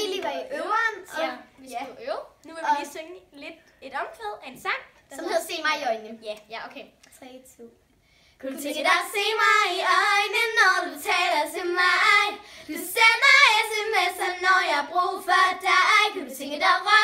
vi lige var i øveren. Ja, vi skulle øve. Nu vil vi lige synge lidt et omkvæd af en sang. Som hedder Se mig i øjnene. Ja, okay. 3, 2. Kunne du tænke dig at se mig i øjnene, når du taler til mig? Du sender sms'er, når jeg har brug for dig. Kunne du tænke dig at røre